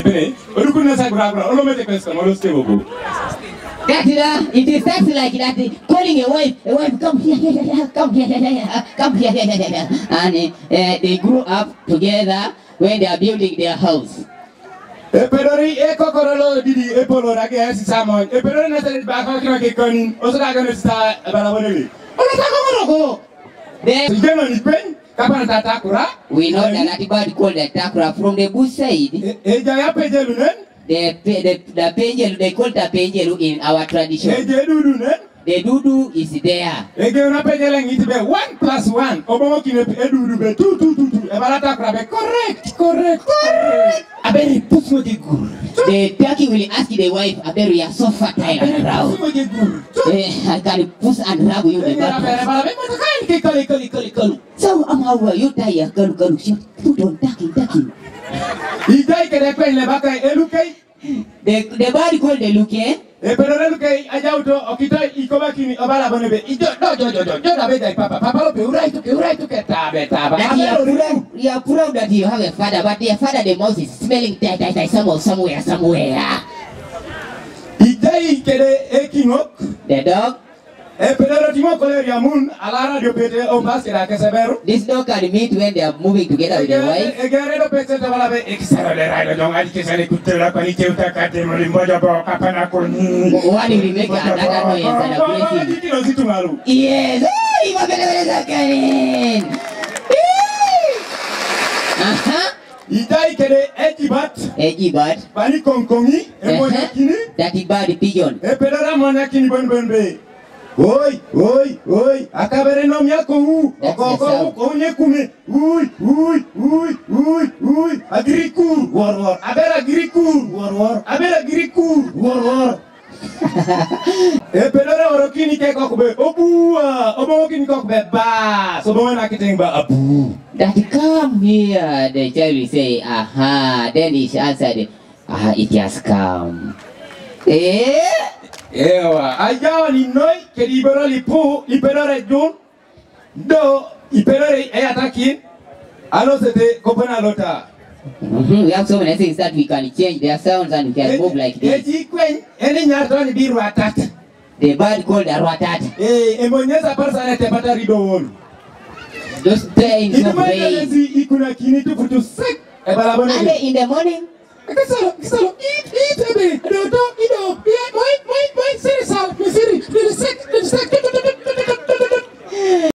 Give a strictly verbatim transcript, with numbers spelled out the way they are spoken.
Bene, olu kuna sa gura gura, olu mete kwesa, olu stay bobo. That uh, it is sex like that, calling a wife, a wife, come here, here, here, come here, here, here, come here, here, here, here. And uh, they grew up together when they are building their house. E pedori e kokorolo didi e polo rake esi samon. E pedori na sele ba ko kina ke konin. O so da gano sta bala boneli. O na ta kokoro ko. Then Sigeno ni pen. Kapana ta takura. we know that that bird called the takura from the bush side. E ja ya pejelu nen. The the the penjelu, they call the penjelu in our tradition. E je dudu nen. The dudu is there. E ge na pejele ngiti be one plus one. Obo kine e dudu be two two two two. E bala takura be correct, correct, correct. Aberi push mo de gur. The turkey will ask the wife, Aberu, you are so fertile and proud. Eh, I can push and rub you the back. So, um, how are you tired? Girl, girl, shoot, put on ducking, ducking. The the body called the look, eh? E per ora che ha già avuto okita I kobakini obala bonebe. Ijo no jo jo jo jo da beta papa. Papa lo pe urai tu ke urai tu ke tabe taba. That you are proud, you are proud that you have a father, but your father the mouse is smelling tight, tight, tight, somewhere, somewhere, somewhere. Idai kede ekinok. The dog. E per ora timo koleri amun ala radio pete o maskera ke severu. This dog can meet when they are moving together with their wife. E gare do pete tabala be ekisaro le railo jong adi kesale kutela kwani teuta kate mo limboja bo kapana ko ni. What will make another noise and a blessing? Yes. Oh, you are very very Aha. Idai kede ejibat. Ejibat. Bani konkongi e mo yakini. That is bad pigeon. E per ora mo yakini bon bon be. Oi, oi, oi, akabere nom yako u, oko oko oko nyekume, ui, ui, ui, ui, ui, agrikur, war war, abera agrikur, war war, abera agrikur, war war. E pelora orokini ke kokbe, obua, obo kini kokbe ba, so bo na kiteng ba abu. That come here, the child will say, aha, then he answered, aha, it has come. Eh? Ewa, ayawa ni noi ke libero lipu, libero jun, do, libero e ataki, alo sete kopena lota. Mm-hmm. We have so many things that we can change their sounds and we can move like this. Eji kwen, eni nyarto ni biru atat. The bird called a ratat. Eh, emonyeza parsa te pata rido wolu. Just there in some rain. Ikuna kini tu futu sek. And in the morning, Kasalo, kasalo, eat, eat, ebe, do, do, ido, yeah, moi, moi, moi, siri sal, misiri, sek, sek,